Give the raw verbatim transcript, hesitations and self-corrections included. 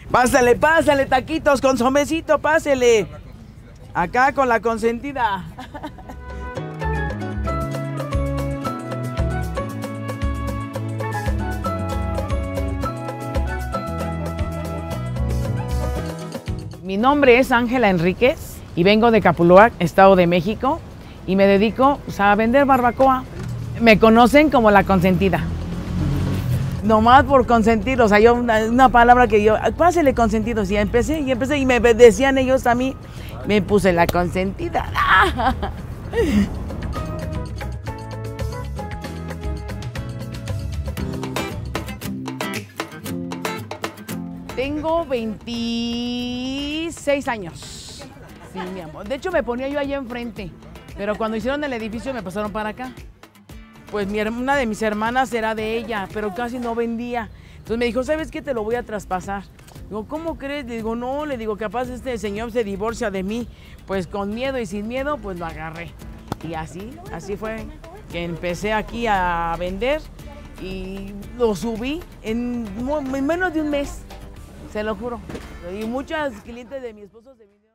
Pásale, pásale, taquitos, consomecito, pásele. Acá con la consentida. Mi nombre es Ángela Enríquez y vengo de Capuluac, Estado de México, y me dedico pues, a vender barbacoa. Me conocen como la consentida. Nomás por consentir, o sea, yo una, una palabra que yo, pásele consentido, y empecé, y empecé, y me decían ellos a mí, me puse la consentida. Tengo veintiséis años. Sí, mi amor. De hecho, me ponía yo allá enfrente, pero cuando hicieron el edificio me pasaron para acá. Pues mi, una de mis hermanas era de ella, pero casi no vendía. Entonces me dijo, ¿sabes qué? Te lo voy a traspasar. Digo, ¿cómo crees? Le digo, no, le digo, capaz este señor se divorcia de mí. Pues con miedo y sin miedo, pues lo agarré. Y así, así fue que empecé aquí a vender y lo subí en, en menos de un mes. Se lo juro. Y muchas clientes de mi esposo se vinieron.